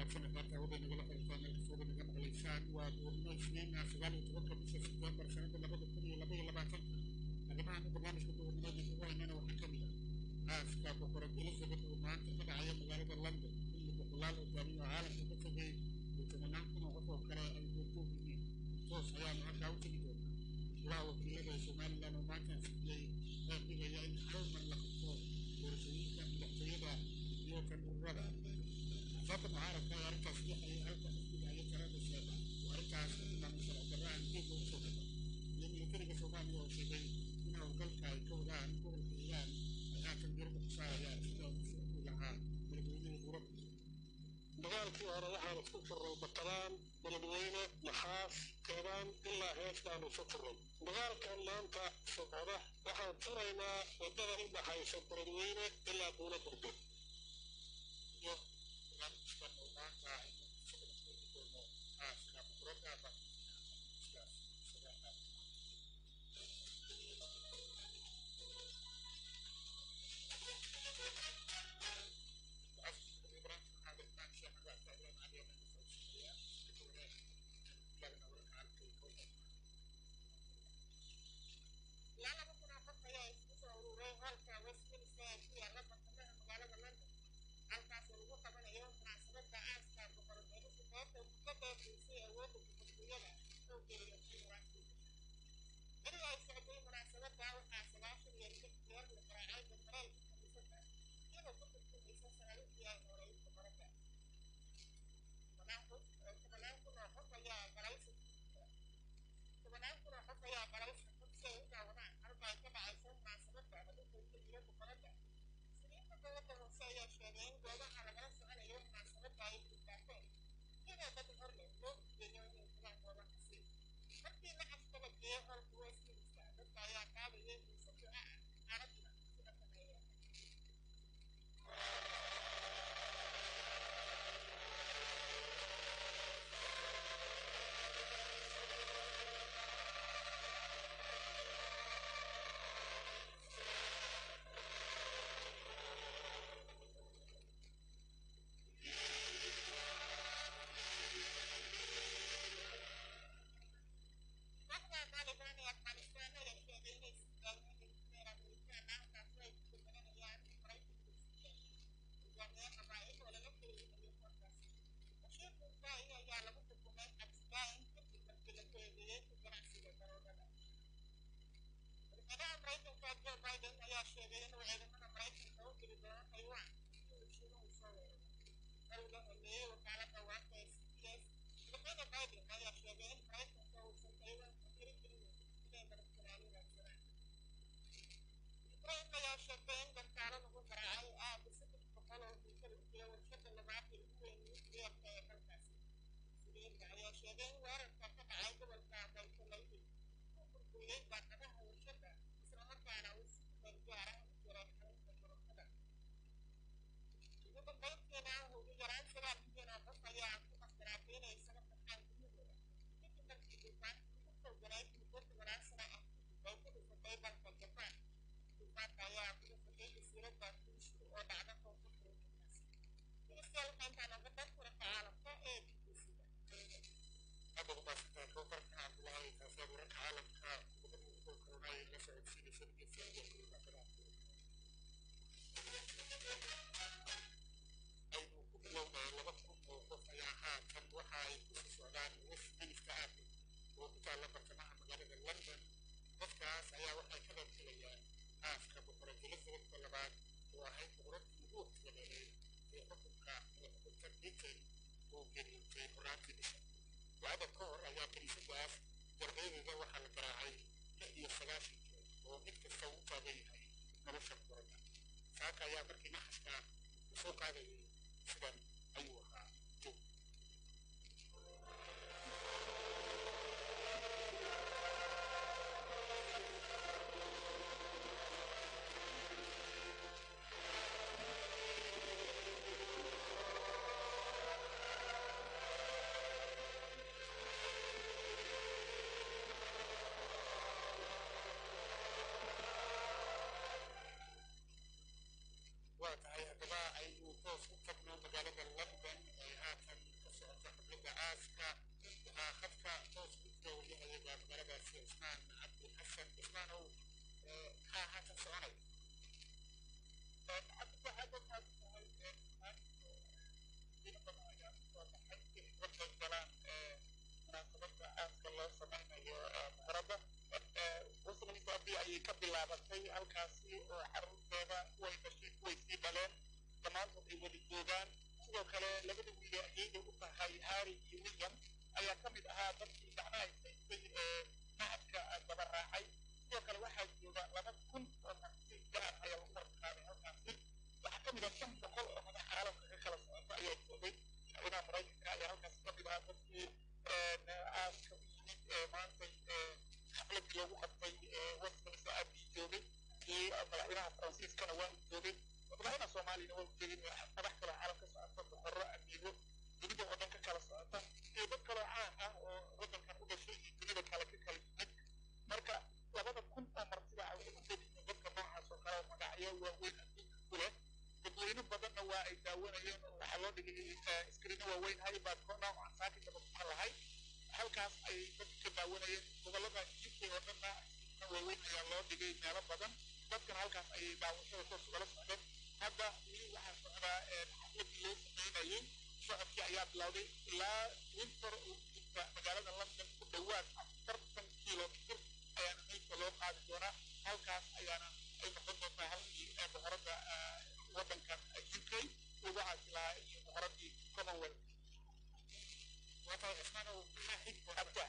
سنة ذات أود أن يغلق الإنسان الكسور من جمع الإنسان ودورنا اثنين سبال وتوقع بس سبتمبر سنة لابد كل لبي لبعثا هذا معنى برنامج كدورنا من هو إننا وحكمنا أسكا بقرب إليزابيث ومان تتبع أيام مغالبة لندن اللي بقلال قدامي وعالم تتفقي وتمنعكم وقفوا كراء الجنتوب مني توس أيام عكا وتجدون لا وكيلة سومال لأنه ما كان سبلي بيجي يعني حرم من لقطه ورسولين كان لقطيبا يوكا الربع فقط عارف كان أركا سيحي أركا سيحي أي كرام السابع وأركا سيحي من سرعة الرعن كيف وصفتا يمي يترك سومال يوشيبين منها وقلقا يكودان كور الحيان أياكا بيربط سايا سيحي وصفتا لها بالبوينة ورب dagaalkii hore waxaa la isku furay batalaan beledweyne maxaas keebaan ilaa heestaanu isu furay dagaalkan maanta socda waxaan furaynaa wadada u dhaxaysa beledweyne ilaa buulo burdo iyo barnaamijkan oo maanta aynu isaga sheegi doono aaska programka soconaya ayay ka bilaabatay halkaasi oo carruurteeda way dhashay way sii dhaleen dhammaantood ay wada joogaan sidoo kale labada wiil ayayda u tahay Harry iyo William ayaa ka mid ahaa dadkii gacmaha haystay macadka daba raacay sidoo kale waxaa jooga 2,000 oo marti gaar ayaa lagu marqaaday halkaasi waxaa ka mid ah 500 oo madax caalamka ka kala socota ayaa joogay madaxweynaha Maraykanka ayaa halkaasi ka mid ahaa dadkii aaska u yimid maantay xafladii loogu qabtay Westminster Abbey joogay iyo madaxweynaha Faransiiskana waa u joogay madaxweynaha Soomaaliyana waa u joogay madax kale caalam ka socota boqorro amiiro dunida oo dhan ka kala socota iyo dad kaloo caan ah oo waddankan u dhashay iyo dunida kale ka kala yimid marka 2,000 oo martida ay u jeediyeen dadka noocaas oo kale magacyo waaweyn adduunka ku leh dadweyne badanna waa ay daawanayeen oo waxaa loo dhigay iskriino waaweyn haybaad kona oo aan saakin daba kuma lahay halkaas ay dadka ka daawanayeen gobollada UK oo dhanna waaweyn ayaa loo dhigay meelo badan dadkan halkaas ayay daawashada toos ugala socdeen hadda weli waxaa socdaa xafladii loo sameynayay socodkii ayaa bilowday ilaa Windsor oo jirta magaalada London ku dhowaad 40 kilomitir ayaana meesha loo qaadi doonaa halkaas ayaana ay noqon doontaa halkii boqoradda waddankan UK ugu caasi lahaa iyo boqoraddii Commonwealth وطبعا اسمعنا حاحيك وابدع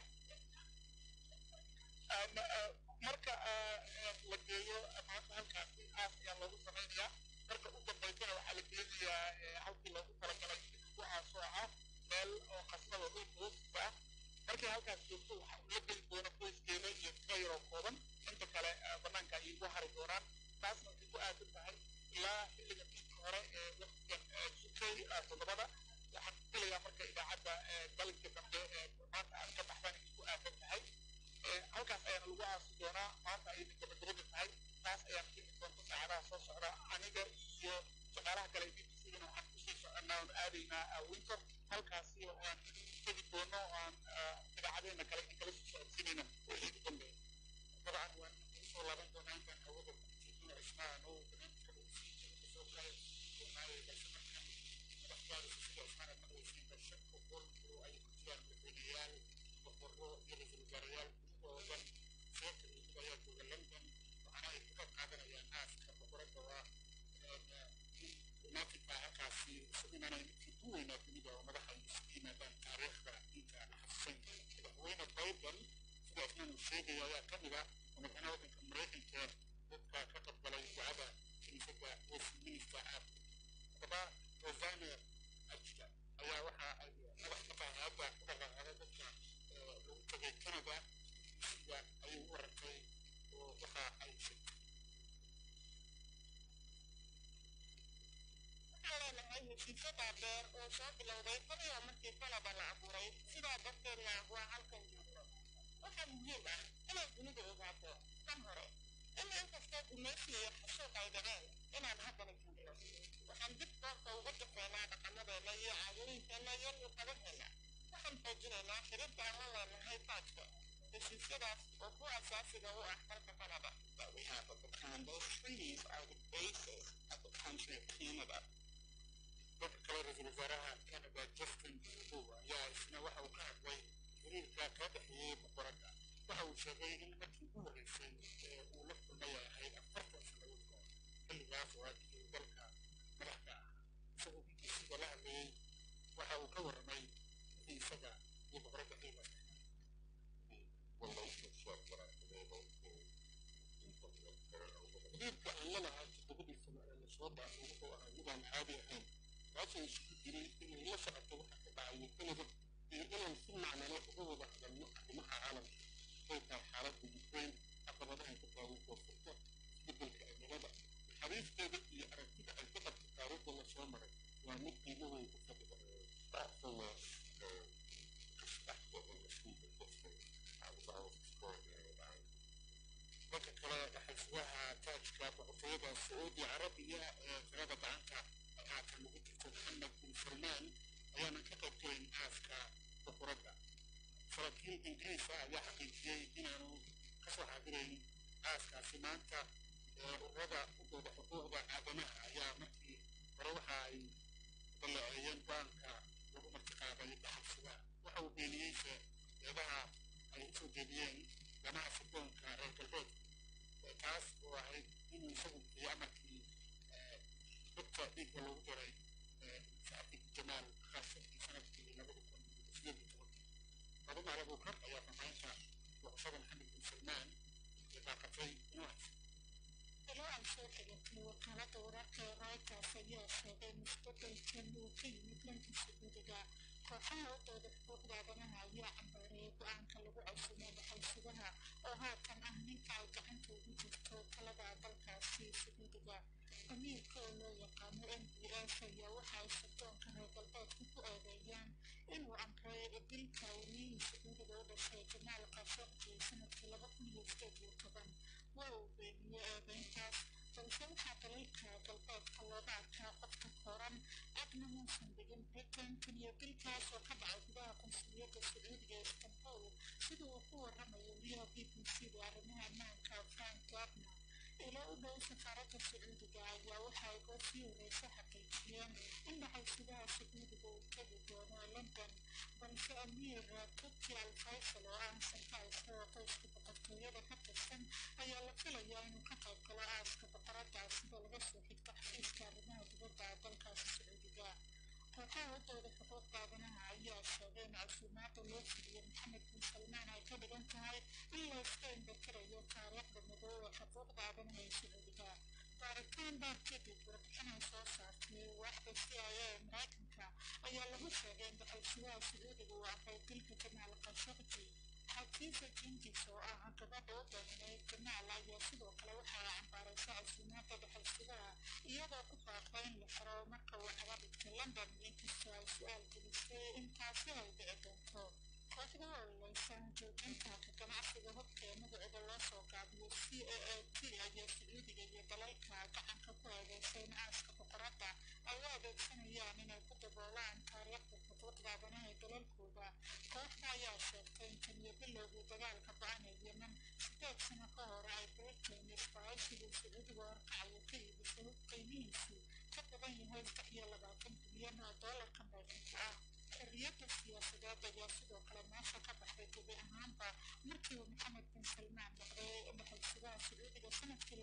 marka la geeyo maanta halkaasi aas ayaa loogu samaynayaa marka u dambaysana waxaa la geenayaa halkii loogu talagalay ku aasoo ah meel oo qasnada dhulka hoostiisa ah markay halkaas joogto waxaa ula geli doona qoyskeeda iyo tayaroo kooban inta kale banaanka ayay ugu hari doonaan taasna waxay ku aadan tahay ilaa xilliga fiidka hore ee waqtigan UK 7 waxaan filayaa marka idaacadda galinka dambe maanta aan ka baxdan inay ku aadan tahay halkaas ayaana lagu aasi doonaa maanta ayay gabagabada tahay taas ayaan keeni doonta saacadaha soo socda aniga iyo shaqaalaha kale BBC-gana waxaan kusii soconnaa oon aadaynaa Windsor halkaasi oo aan tegi doono oo aan idaacadeena kale in kala soo socodsiinayna wixii ku dambeeya dabcan waan usoo laaban doonaa intaan hawada ku jeedino ismaano barnaamijka lagu sii jeedo soo kale doonaaye balse markan madaxdaada sida ismaana maqlaysiin balse boqol oo ay ku jiraan madaxweyneyaal boqorro iyo ra-iisul wasaarayaal oo dhan seerka iyo ayaa jooga London waxaana ay ka qaadanayaan aaska boqoradda waa maatinka halkaasi isugu imaanaya midkii ugu weynaa dunida oo madaxa ay isugu yimaadaan taariikhda inta xasuusan madaxweyne Biden sida ismaan uu sheegaya ayaa ka mid ah madaxweynaha waddanka Maraykanka dadka ka qaybgalay ducada kiniisadda Westminster Abbey haddaba Rosanna Ajda ayaa waxa ay madax ka tahay hadda ku dhaqaaqada dadka lagu tagay Canada sida ayay u warantay oo waxa ay sheegtay leenahay heshiisyo dhaadheer oo soo bilowday taniyo markii Canada la abuuray sidaa darteedna waa halkan joogno waxaa muhiim ah inay dunida ogaato tan hore in inkastoo gumaysi iyo xasuuq ay dhaceen inaan haddana joogno waxaan dib doorka uga jafeynaa dhaqamadeena iyo caadooyinkeena iyo luuqadaheena waxaan xoojinaynaa xiriirka aan la leenahay taajka heshiisyadaas oo ku asaasiga u ah dalka Canada that we have at the time. Those treaties are the basis of the country of Canada. dadka kale ra-iisul wasaaraha Canada Justin Trudeau ayaa isna waxa uu ka hadlay xiriirka ka dhexeeyey boqoradda waxa uu sheegay in markii ugu horreysay uu la kulmay ahayd 40 sannadood kahor xilligaas oo aadkii dalka madaxda ah isagoo BBC-ga la hadlayey waxa uu ka warramay wixii isaga iyo boqoradda xilligaas xiriirka aan la lahaa 7 sano ee lasoo dhaafay wuxuu ahaa midaan caadi ahayn taasoo isugu jiray inay la socoto waxa ka dhacaya Canada iyo inaan si macnale uga wada hadalno arrimaha caalamka ay tahay xaaladda Ukraine caqabadaha ka taagan koonfurta isbeddelka cimilada naxariisteeda iyo aragtida ay ka qabto taariikhda la soo maray waa mid qiimo weyn ku fadhida dadka kale xisbaha taajka boqortooyada Sacuudi Carabiya ee tirada gacanta haatan lagu jirto Mohammed bin Salmaan ayaana ka qaybgelin aaska boqoradda saraakiil Ingiriis ah ayaa xaqiijiyey inaanu ka soo xaadirayn aaskaasi maanta ururada u dooda xuquuqda aadamaha ayaa markii hore waxa ay dalaceeyeen go-aanka lagu martiqaaday dhaxalsidaha waxa uu beeniyey eedaha ay usoo jeediyeen ganaha sirdoonka reer galbeedka taas oo ahayd inuu isagu bixiyey amarkii dadka dhiigga loogu daray saaxiib jamaal khashoggi sanadkii 2018 فضم على بكر أيام معيشة وقصد محمد بن سلمان لطاقتي نوعس ilaa ay soo xigatay wakaalada wararka ee reuters ayaa sheegay mustaqbalkan uu ka yimid dhanka sacuudiga kooxaha u dooda xuquuqda aadanaha ayaa cambaareeyay go-aanka lagu codsamay dhaxalsidaha oo haatan ah ninka ay gacanta ugu jirto talada dalkaasi sacuudiga amiirka oo loo yaqaano MBS ayaa waxa ay sirdoonka reer galbeedka ku eedeeyaan inuu amray dilka weynihii sacuudiga u dhashay jamaal khashoggi sanadkii 2018 waa uu beeniyey eedeyntaas balse waxaa dalalka galbeedka looga arkaa qofka koran adna muusan dhigin britain tan iyo dilkaas oo ka dhacay gudaha qunsuliyadda sacuudiga ee istanbul sida uu ku warramayo wariyaha BBC-da arrimaha ammaanka frank gardner ilo u dhow safaaradda sacuudiga ayaa waxa ay goosii horeysa xaqiijiyeen in dhaxalsidaha sacuudiga uu tegi doono london balse amiir turki al faysal oo ah sarkaal soo qoyska boqortooyada ka tirsan ayaa la filayaa inuu ka qayb galo aaska boqoradda sida laga soo xigto xafiiska arrimaha dibadda dalkaasi sacuudiga kooxaha u dooda xuquuqda aadanaha ayaa sheegay in casuumaadda loo fidiyey maxamed bin salmaan ay ka dhigan tahay in la iska indhatirayo taariikhda madow ee xuquuqda aadanaha ee sacuudiga baaritaan dheer kadib warbixin ay soo saartay waaxda CIA ee maraykanka ayaa lagu sheegay in dhaxalsidaha sacuudiga uu amray dilka jamaal khashoggi xafiisa jingis oo ah gabadha u doonay jamaal ayaa sidoo kale waxa ay cambaaraysa casuumaadda dhaxalsidaha iyadoo ku baaqday in la xiro marka uu caga dhigtay london inkastoo ay su-aal gelisay intaasi ay dhici doonto kooxda ololeysan joojinta ka ganacsiga hubka ee magaceeda loo soo gaabiyo CAAT ayaa sacuudiga iyo dalalka gacanka ku eedeysay in aaska boqoradda ay u adeegsanayaan inay ku daboolaan taariikhda xuquuqda aadanaha ee dalalkooda kooxda ayaa sheegtay in tan iyo bilowgii dagaalka ba-an ee yemen 8 sano ka hor ay britain isbaahaysiga sacuudiga horkacayo ka iibisay hub qiimihiisu ka badan yahay 23 bilyan oo doolarka mareykanka ah xorriyadda siyaasadeed ayaa sidoo kale meesha ka baxday gebi ahaanba markii uu maxamed bin salmaan noqday dhaxalsidaha sacuudiga sanadkii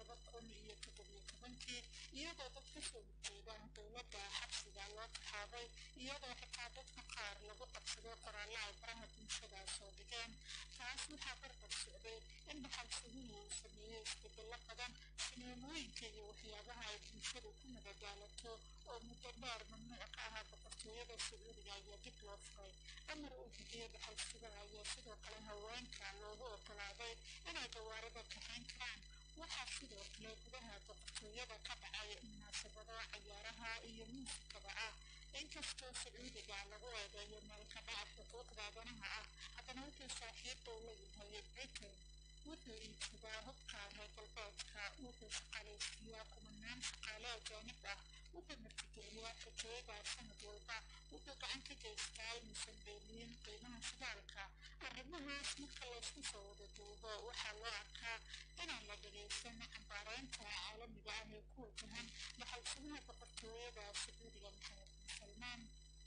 2017 iyadoo dad ka soo horjeeda dowladda xabsiga loo taxaabay iyadoo xitaa dadka qaar lagu qabsaday qoraallo ay baraha bulshada soo dhigeen taas waxaa barbar socday in dhaxalsiduhu uu sameeyey isbedello badan sineemooyinka iyo waxyaabaha ay bulshadu ku madadaalato oo muddo dheer mamnuuc ka ahaa boqortooyada sacuudiga ayaa dib loo furay amar uu bixiyey dhaxalsidaha ayaa sidoo kale haweenka loogu oggolaaday inay gawaarida kaxayn karaan waxaa sidoo kale gudaha boqortooyada ka dhacay munaasabado cayaaraha iyo muusikada ah inkastoo sacuudiga lagu eedeeyo meelka dhaca xuquuqda aadanaha ah haddana wuxuu saaxiib dhow la yahay britain wuxuu iibsadaa hubka reer galbeedka wuxuu shaqaalaysiiyaa kumanaan shaqaale ajaanib ah wuxuu martigeliyaa xujayada sanad walba wuxuu gacan ka geystaa inuusan beeliyin qiimaha shidaalka arrimahaas marka laysku soo wada duubo waxaa loo arkaa inaan la dhagaysan cambaareynta caalamiga ah ee ku wajahan dhaxalsidaha boqortooyada sacuudiga maxamed bin salmaan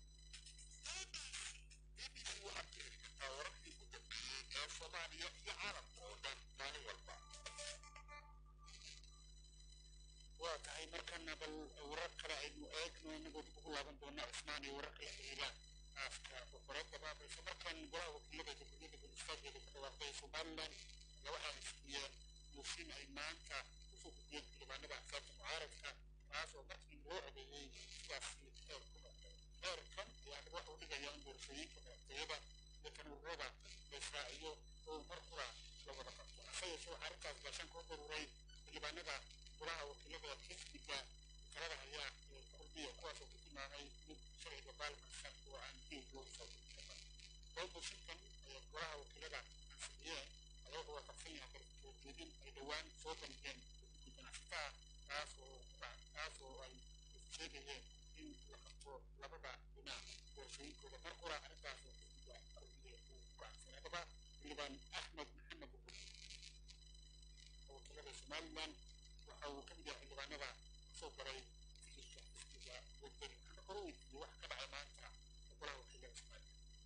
BBC waxaad ka heli kartaa wararkii ugu dambeeyey ee Soomaaliya iyo caalamka oo dhan maalin walba waa tahay markana bal warar kale aynu eegno inagoo dib ugu laaban doona cismaan iyo wararka la xiriira aaska boqoradda balse markan golaha wakiilada jamhuuriyadda gulistaaggeeda ku dhawaaqday somalilan ayaa waxa ay siiyeen muusin ay maanta usoo gudbiyeen xildhibaanada axsaabta mucaaradka taas oo markii loo codeeyey sidaasi heer ku noqday heerkan ayaa waxa uu dhigayaa in doorashooyinka madaxtooyada iyo kan ururada la israaciyo oo mar hura la wada qabto hase yeeshee waxaa arrintaas gaashaan koo daruuray xildhibaanada golaha wakiilada xisbiga talada hayaa ee kurdiya kuwaas oo ku tilmaamay mid sharciga baalmarsan oo aan diin loo soo gudbin muusinkan ayaa golaha wakiilada ansixiyeen ayaa wuxuu waafaqsan yahay horjeedin ay dhowaan soo bandhigeen guddi ganacsataa taas oo ay sheegayeen in la qabto labada dhinac doorashooyinkooda mar hura arrintaas oo xisbiga kurdiya uu go'aansan haddaba xildhibaan axmed maxamed wakiilada somalilan أو كم جاء اللي بعنا صوب رأي في الإستجابة والدنيا أنا قروي في واحد كذا عمانتها ولا وكيل اسمه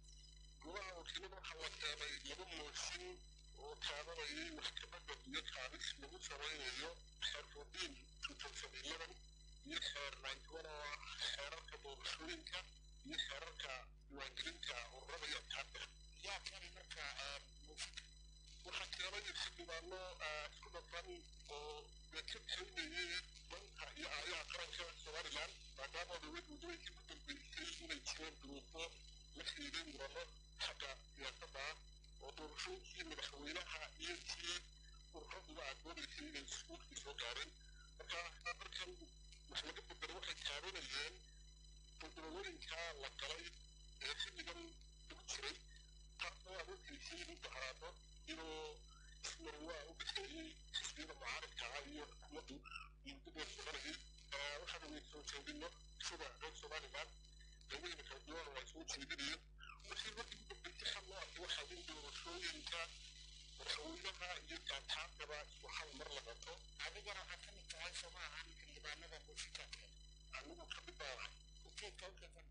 ولا وكيل ما خلص يبون موسين وكانوا محكمة يتعرف من سرايا حرفين تتسبب لهم يحر رجولا حركة برشلونك يحرك وانجلنك والربع يتحدث يا كان مركا موسيقى وحتى رأي السبب أنه كنا فن ويكتب حلمي منها يا قرنك سوالي ما دام الويد ودوي كبد بالكيل من الكيل بالوطن لخيرين ولا حتى يتبع ودورشوك مدحوينها ينتي والربع عدود الكيل السوق يسوقارين markan wax laga bedelo waxay taabanayeen federaalooyinka la galay ee xilligan ugu jiray taasoo awoodkiisii u bahraado inuu ismarwaa u dhexeeyey xisbiyada mucaaradka ah iyo xukuumaddu muddadeed soconayay waxaana way soo jeedino sida reer somalilan qaybahina kala duwan waa soo jeedinayeen wixii markii ugu dambeysay xal loo arkay waxaa in doorashooyinka madaxweynaha iyo gaabtaantaba isku hal mar la qabto adigana waxaad ka mid tahay soo maaha xildhibaanada bulshada anigu ka mid baa ujeedka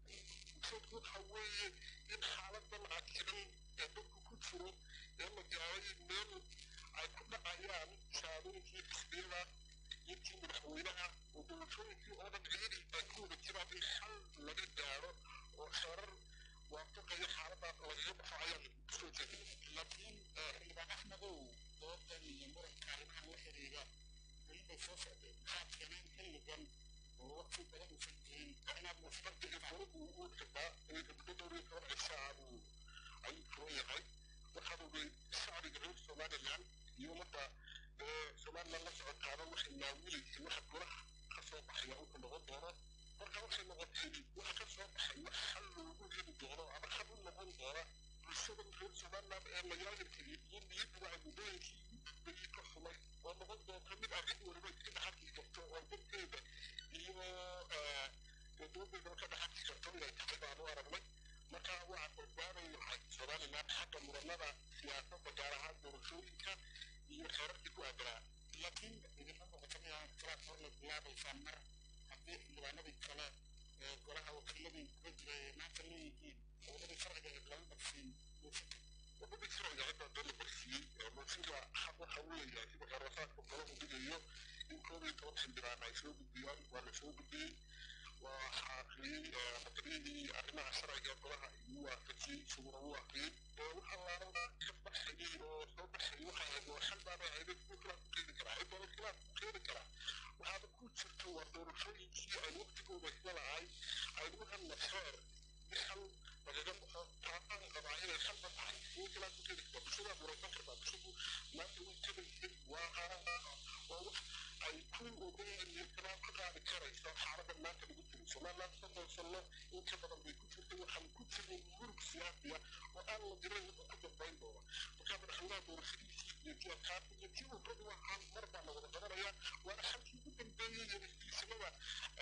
waxa weeye in xaaladan cakiran ee dadku ku jiro ee la gaaray meel ay ku dhacayaan shahaadooyinkii xisbiyada iyo tii madaxweynaha oo doorashooyinkii oo dhan ciidi ay ku wada jiraan in xal laga gaaro oo xeerar waafaqaya xaaladaas lagaga baxo ayaan kusoo jeedin laakiin xildhibaan axmedow doodan iyo muranka arrimahan la xiriira weli bay soo socdeen maxaa keeneen xilligan oo waqti badan uusan jirin inaad mustaqbalka furagu u tagaa ee gabdho dhowr iyo toban cisaabu ayuu furan yahay waxaan ogay shacbiga reer somalilan iyo ummadda somalilan la socotaaba waxay naawilaysay waxa golaha ka soo baxaya uu noqon doono marka waxay noqotay waxa ka soo baxay wax xal loogu heli doono ama xal u noqon doona bulshada reer somalilan ee magaalada iyo niyadda ay muddooyinkii ugu ka xumay oo noqon doonta mid aan cid waliba iska dhaxalki karto oo dadkeeda iyo dowladdeeda ka dhaxalki karto inay tahay baanu aragnay marka waxaa badbaadaya waxay somalilan xagga muranada siyaasadda gaar ahaan doorashooyinka iyo xeerarkii ku aadanaa laakiin idinma muuqata miyaa khilaaf hor la bilaabaysaan mar haddii xildhibaanadii kale golaha wakiiladii kuga jiray maanta leeyihiin wadadii sharciga ee lama marsiin muusinka wadadii sharciga cidda dee la marsiiyey muusinka xaq waxa uu leeyahay sida xeerasaadka golahu dhigayo in koob iyo toban xildhibaan ay soo gudbiyaan waa la soo gudbiyey waxaa akhriyey maqriyadii arrimaha sharciga golaha igu waafajiyey isaguna wuu akhriyey waxa laala ka baxayey oo soo baxayay waxay ahayd waa xal baana ahayd siduu khilaaf ku keeni karaa cidda khilaaf ku keeni karaa waxaaba ku jirto waa doorashooyinkii ay waqtigooda isla lahay aynu helna xeer bixal lagaga baxo taasaan qabaa inay khalda tahay siduu khilaaf ku keeni kartaa bulshadaa muraysan kartaa bulshadu maanta way tagaysay waa wax ay ku ogeeyeen iyo khilaaf ka qaadi karayso xaaladda maanta lagu jiro somaliland soddon sano in ka badan bay ku jirtay waxaan ku jirin murug siyaasiya oo aan la diray wuxuu ku dambayn doono markaa madaxweynaha doorashadiisii iyo siyaakaadka iyo tii ubradu waxaan mar baa la wada qabanaya waana xalkii ugu dambeeyey iyo naftiisamada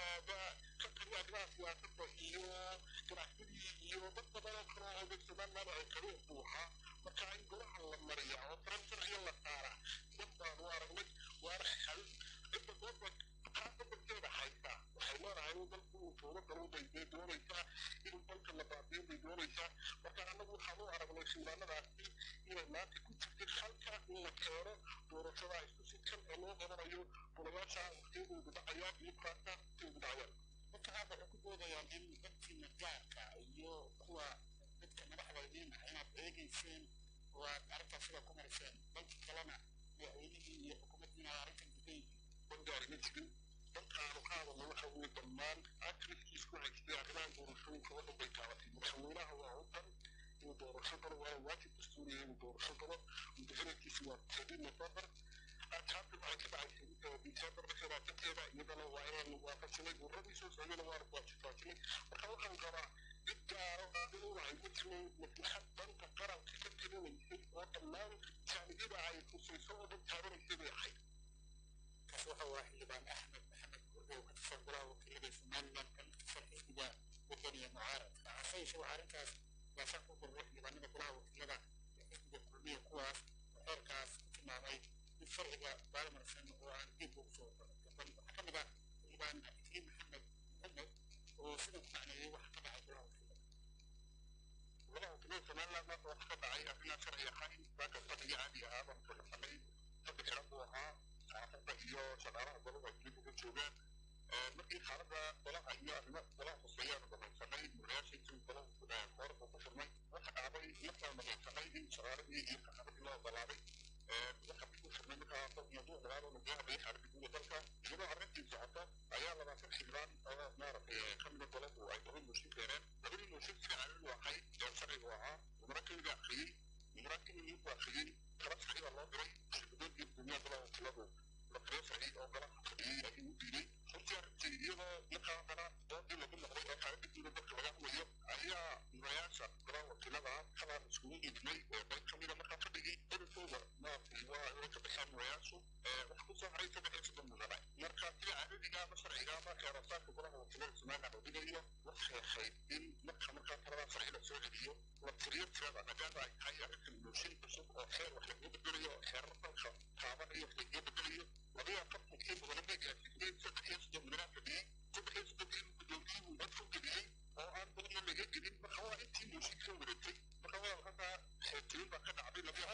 ka taliya arrimaha siyaasadda iyo ganacsadii iyo dad badan oo kale oo reer somaliland ay karuun buu ahaa marka in golaha la mariya oo taran sharciya la saara dad baanu aragnay waana xal cidda doodda qaabka dadkeeda haysa waxay leedahay in dalku uu tuulo galuubay bay doonaysaa inuu dalka la baabiin bay doonaysaa marka annagu waxaan u aragnay xildhibaanadaasi inay maanta ku jirtay halka in la keeno doorashada isku sidkan ee loo qabanayo golayaasha waqtiyadoodu dhacayaan iyo kuraasta waqtiyoodu dhacayaan dadka qaar waxay ku doodayaan in dadkiina gaarka iyo kuwa dadka madaxda idiin ah inaad eegayseen oo aad arrintaas sidaa ku mariseen dalka kalena madaxweynihii iyo xukuumaddiina ay arrintan digan yihiin bangaari ma jirin dalkaanu ka hadalna waxa weeye dhammaan actriskiis ku haystay arrimahan doorashooyinka oo dhan bay taabatay madaxweynaha waa utan inuu doorasho galo waana waajib dastuuriya inuu doorasho galo muddaxileedkiisi waa 7 November taasi waxay ka dhacaysay December 13-keeda iyadana waa inaan waafajinay urradii soo socdayna waanu waafajinay marka waxaan qabaa cid gaaro inuu waxay ku timay maslaxad danta qaranka ka talinaysay oo dhammaan jaamicada ay khusayso oo dhan taabanaysay bay ahayd kaas waxa waa xildhibaan axmed maxamed gurbe oo ka tirsan golaha wakiilada somaliland kan tirsan xisbiga wadaniga mucaaradka hase yeeshee waxaa arrintaas baasaan ku gurbe xildhibaanada golaha wakiilada ee xisbiga kulmiya kuwaas oo xeerkaas ku tilmaamay mid sharciga baarmarsan oo aan dib ugu soo qorin حلبان أكيد محمد وسيدنا يعني واحد تبع البلاد ولا وكمان كمان لا ما واحد تبع أهلنا شرعي حي ذاك الطبيعي عادي هذا كل حمي طبيعي ربوها عقبة إياه شغالة ضرورة يجيبوا في الشوغان markii xaaladda golaha iyo arrimo golaha hoseeyaan dhamaysanay muraashinkii golaha koorka ku furmay waxa dhacday markaan dhamaysanay in shaqaaladii iyo saxaabadii loo ogolaaday waxa ku furmay markaa mawduuc dagaalo lagu hadlayay xarbiguda dalka iyadoo arrintii socoto ayaa 20 xildhibaan oo maaragtay ka mida golahu ay laba mooshin keeneen labadii mooshin sida caadadu ahayd ee sharcigu ahaa murakamiga akhriyey murakamiga ku akhriyey kala saxiiba loo diray shirkadoodii gudoomiyaha golaha wakiiladu لكن سعيد أو قلق سعيد أي مديري خلصي سيدنا نقابنا ضد اللي كنا قلنا كان بدون ذكر ولا هو يوم أيها مرياسة قرا وكلنا خلاص مسؤولين جميع بيت خميرة ما كان فدي بالفوضى ما في وركب حام مرياسو وخصوصا عايز بحس بالمغرب مركز في عدد إجابة شرعية ما كراسات قرا وكلنا سمعنا بديجية وخير خير إن مركز ترى سعيد السعودية وكريم ترى مجال هاي أكل المشين بسوق خير وحلو بدرية خير رقم خابر هي خليه بدرية وهي قد كيف ولما جاء في سبع يصدر من الفدي سبع يصدر من الدولي ومدفوع جديد أو أن بدنا اللي جديد بخوا أنت موسيقى ورتي بخوا هذا حتى ما كان عبيد الله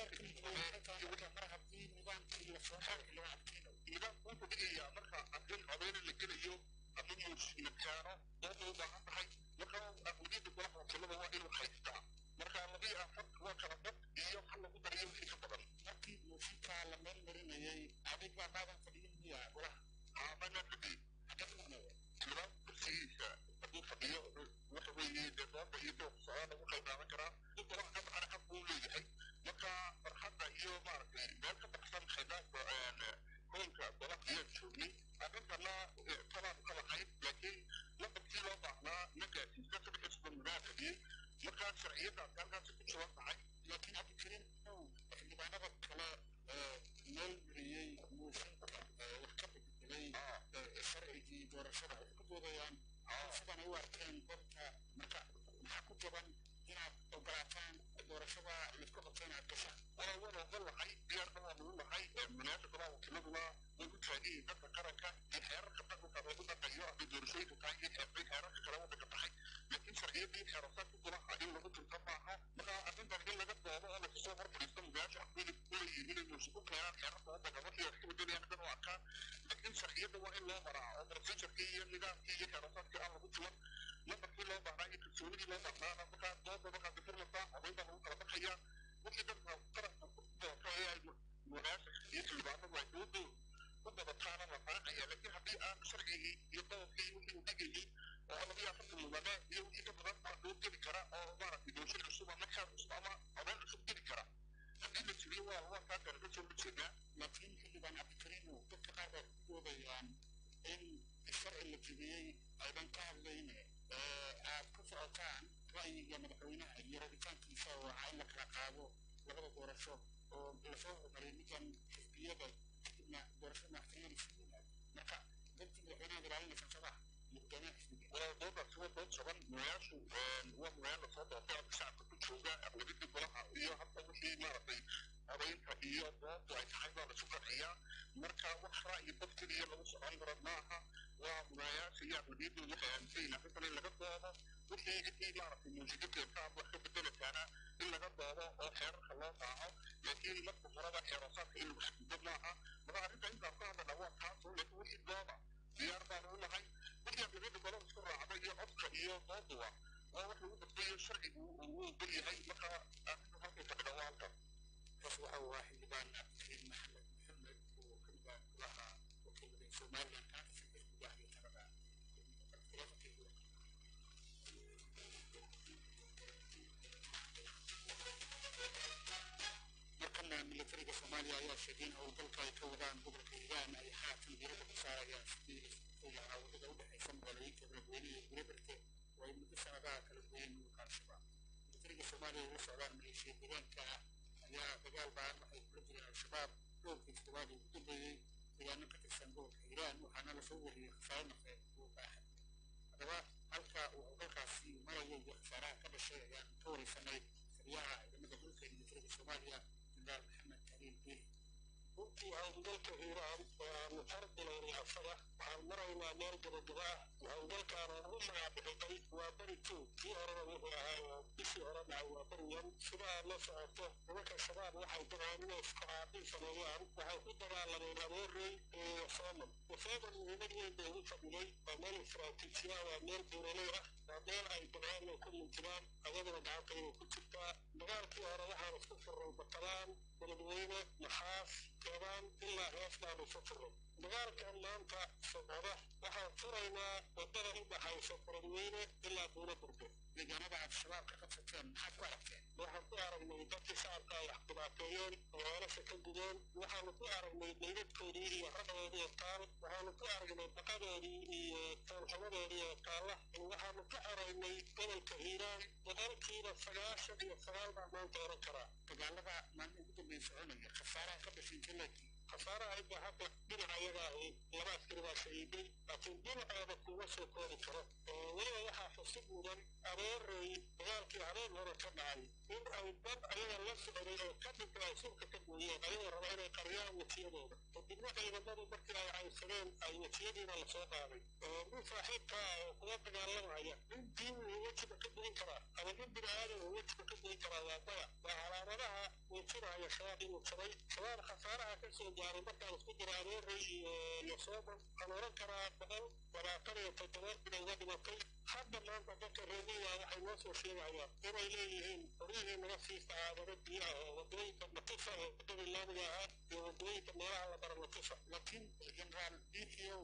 يقول مرة بدي نظام في الفرح اللي عبدينه إذا كنت بدي يا مرة عبدين عبيد اللي كده يوم عبدين موسيقى كانوا ضدوا بعض هاي بخوا أبودي بقول كلام هو إنه حيفتح مرة الذي أفضل هو كلامك يوم حلو بدري في خبر أكيد موسيقى لما نرينا عبيد ما بعد فديني ولا عملنا بدي حدثنا كلام كسيسة أبو فديه وحوي دفاع بيته صار وخير على كرا وطلع كم أنا أقول لي مكا فرحنا يوم ما ذلك تحصل خدمات كون كطلع يشوفني أبدا لا طلع كلا حيد لكن لما تصير وضعنا نجا تستثمر اسم المنافذ مكا شرعيتها كانت تشوف معي لكن أبو كريم اللي بعنا كلا ملري موسيقى وحكبت لي شرعي دور شرع كتبوا يعني سبحان الله كان قلت مكا كتبا هنا وقراتان دور شرع اللي كتبتين على الكشف ولا والله حي بيرنا والله حي مناسب الله وكلنا وقلت هذه ذات كركة الحياة كتبوا كتبوا تيار بدور شيء تاعي الحياة كلامه كتبحي لكن شرعية دي حراسات كلها عادين لو كنت تطبعها مكا أنت تقول لك ده أنا في الصور في الإسلام جاش أقول كل يمين الموسيقى كيان حراسة هذا قبل يحكي الدنيا أنا كانوا أكان لكن شرعية ده وين لا مرة عمر في شرعية نظام في حراسات كأنا بقول لما كل ما بعدين كسوري ما بعدنا مكا ده مكا بفرق الطاعة وين ده مكا بخيا وكذا قرأ كيا مناسب يسوي بعض ويقولوا كنا بطلنا مفاعية لكن هذه شرعي يطور فيه ويجي وأنا بيا فكر المبادئ يوجد كبرات معدود كذكرة أو بعض يدوشين الصبح مكان مستعمر أو بعض الصبح كذكرة لكن الشيء هو كان رجل بتشجع لكن اللي بنا بكرين وكذا هذا هو بيان إن الشرع اللي تبيه أيضا كان لينا كفر كان رأي يوم الحوينة يرد كان كيسا وعائلة رقابه لغدا دورشو ولفوه مريمكا حزبية كتبنا دورشو محترين السنين نكا قلت الحوينة دلالين في الصباح وضوضة سوى ضوض شبان موياشو هو مويانا صوتها فعلا بشعب كنت شوجاء أغلبية البلاحة إياه حتى وحي مارتي أبينها إياه ضوض وعيد حيبا بشوفها إياه مركا وحرا يبطل إياه لو سؤال ردناها وموياش إياه أغلبية الوحي أنسينا مثلا اللي قد ضوضة وحي إتي مارتي موسيقى الكام وحي بدلت أنا إلا قد ضوضة وحير خلاصها لكن لك فرضا حراسات إلو حددناها مغاربة إنت أرقام الأوان حاصل لك وحي ضوضة ديارنا نقول هاي وحي أغلبية البلاحة سكرة عباية أطفى إياه ضوضة وحي وضع الشرعي وبلي هاي مكا أهل هاي تبدوالك فسوحة واحد يبان أبتين محمد وكلبا لها وكلبا سوماليا كانت في الإسبوع يتبع مركنا ملترية سوماليا يا شدين أو دلقا يكودان قبل كيدان أي حاكم يريد بسارة يا سبيل إسبوع أو إذا وضع يسمى وليك بربويني بربرته وإن بسارة كالبوين وكالشباب ملترية سوماليا وصعبان مليشي ديوانكا يا دجال بعد ما يخرج الشباب دول في الشباب يقولوا لأنه كتسمى دول إيران وأنا بصور خسارة في واحد هذا هلكا وهلكا في مرة خسارة كذا شيء يعني طوري سنة سريعة لما تقول في المفروض الصومالية جنرال محمد كريم بيه. ممكن أن دولة إيران مفرد إلى الرئاسة عن مرينا مال جبجبة وهنقول كان رمى بحقي وبريتو في أرض وهاي بشي أرض أو بريان سبعة نصعته وك الشباب waxay jiraan isqaadin sameeyaan waxay ku dagaalameen abuurri Soomaal Soomaal muhiimadii ay u fadhiyay meel istiraatiiji ah meel buuraley ah meel ay jiraan ku muujinaan ayadoo gacanta ku jirta dagaalkii hore waxaa isku furay batalaan dadweyne maxaas keebaan ilaa heestaan isku furay dagaalkan maanta socda waxaan furaynaa wadada u dhaxaysa dadweyne ilaa buuraley deegaanada al-shabaab ka qabsateen maxaad ku aragteen waxaan ku aragnay dadkii shacabka ay xaqibaateeyeen oo nolosha ka gudeen waxaanu ku aragnay meydadkoodii iyo raggoodii oo taal waxaanu ku aragnay baqadoodii iyo toolxumadoodii oo taalla waxaanu ku aragnay gobolka hiiraan boqolkiiba 99 baa maanta oran karaa dagaalada maalin ugu dambeyn soconaya khasaaraha ka dhashay jiladii khasaaraha inta hadda dhinaca iyaga ahi laba askari baa shahiiday laakiin dhinaceeda kuma soo koori karo weliba waxaa xusid mudan areerey dagaalkii habeen hore ka dhacay in ay dad ayaga la socday oo ka dhintay ay sulka ka gooyeen ayagoo raba inay qariyaan wajiyadooda kadibna ciidamadu markii ay caysadeen ay wajiyadiina lasoo qaaday nin saaxiibka oo kula dagaalamaya nin diin uu wejiga ka goyn karaa ama nin bini aadan uu wejiga ka goyn karaa waa daya waa calaamadaha muujinaya shabaab inuu jabay shabaab khasaaraha ka soo gaaray markaan isku jira areerey iyo Soomaal waxaan oran karaa 127 inay uga dhimatay hadda maanta dadka reemiga waxay noo soo sheegayaan inay leeyihiin qorihii naga sii sacaadada biyaha oo wadooyinka natifa ee wadada laamiga ah iyo wadooyinka meelaha la bara natifa laakiin generaal DPO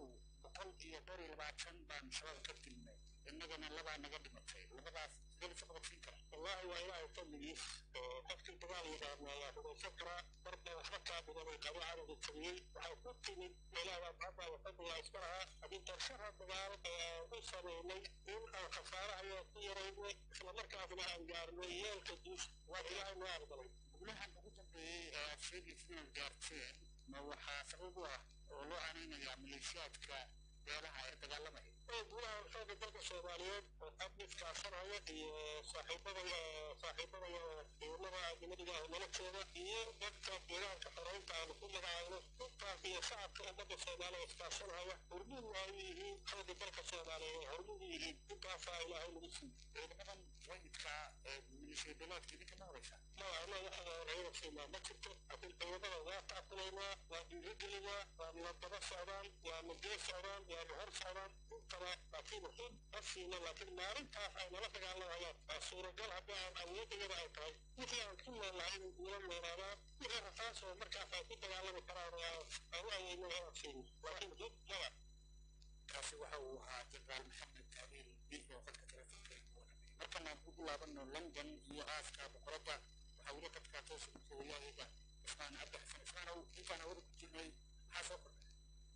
120 baan shabaab ka dilnay innagana labaa naga dhimatay labadaas sidee la qabsan karaa wallahi waa ilaahay fadligiis qofkii dagaal yaqaana ayaa rumaysan karaa marba waxba kaa mudanay qabo cadowga tabiyey waxay ku timid ilaaha maanta fadliga iskalaha haddii qorshaha dagaal u sameynay in aan khasaaraha iyo ku yarayno islamarkaasna aan gaarno yeelka guus waa ilaahay noo aqbalay gulahan ugu dambeeyey sheegaysa gaarteen ma waxaa sabab u ah oo loo aanaynayaa maleeshiyaadka beelaha ee dagaalamaya gulahan xooga dalka Soomaaliyeed oo abniskaashanaya iyo saaxiibada ciidamada ajnabiga ah nala jooga iyo dadka deegaanka xoreynta aan ku magacaabno intaas iyo shacabka ummadda Soomaaliya iskaashanaya hormuud waa yihiin xooga dalka Soomaaliyeed hormuud yihiin intaasaa ilaahay nagu siiyey ciidamadan rayidka milishiyaadka idinka ma horeysa ana waxa rayidka ma jirto laakiin ciidamada waa tacqulaynaa waa dhiirigelinaa waa nabada socdaan waa nabada socdaan waa hor socdaan intaba laakiin in asiina laakiin maalintaas ay nala dagaalamayaan waa suuragal haddii aan awoodayada ay tahay wixii aan ku noolnahay inay guula noolaadaan wixii rasaas oo markaas ay ku dagaalami karaan aan u awoodno inaan siino laakiin dib maya kaasi waxa uu ahaa jeneraal maxamed taabiir biixi oo qadka telefonka markan aan ku bilaabano London iyo aaska boqorada waxaa weli qadka toos u sooyaayay ismaan cabdi xasan ismaan oo intaan wada ku jirnay maxaa soo kordhay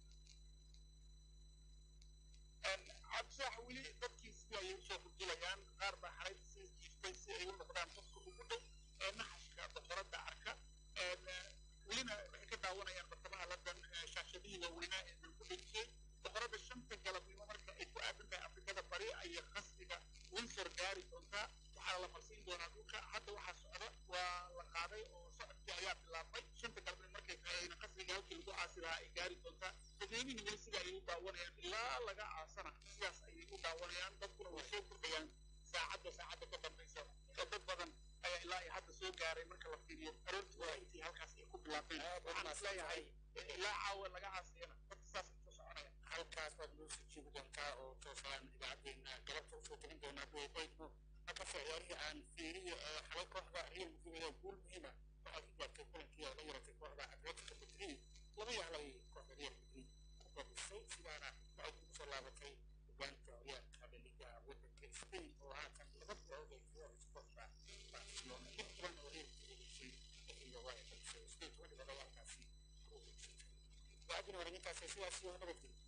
absax weli dadkii si ay u soo gudbilayaan qaar baa xalay si jiftay si ay u noqdaan dadka ugu dhow naxashka boqorada arka welina waxay ka daawanayaan bartamaha London shaashadihii waaweynaa ee ku dhigtay boqorada shanta galabnimo marka ay ku aadan tahay Afrikada bari ay qasriga Windsor gaari doontaa waxaa la marsiin doonaa dhulka hadda waxaa socda waa la qaaday oo socodkii ayaa bilaabmay shanta galabnimo markay tahayna qasriga halkii lagu caasi lahaa ay gaari doontaa dadweynihii weli sida ay u daawanayaan ilaa laga caasana sidaas ayay u daawanayaan dadkuna way soo kordhayaan saacadda ka dambaysa oo dad badan ayaa ilaa ay hadda soo gaaray marka la fiiriyo aroortii waa intii halkaas ay ku bilaabeen waxaan isleeyahay ilaa caawa laga caasiyana dadka saas ay soo soconayaan halkaas baad noo soo jeedi doontaa oo toosaan idaacaddeenna galabta usoo tegin doonaa buuqaydmo marka ciyaarihii aan fiiriyo xalay kooxda real madrid guul muhiima waxaad ku gaartay kulankii oo la yaratay kooxda atletico madrid laba yahlay kooxda real madrid ku badisay sidaana waxay kugu soo laabatay hogaanka ciyaarka liga waddanka spain oo haatan laba bilood ay ku horeysa kooxda barcelona dib kulan oo real madrid heshay xilliga waa ay badisay spain weliba dagaalkaasi ku horeysatay waagina wareegintaasi sidaas iyo nabadgelyo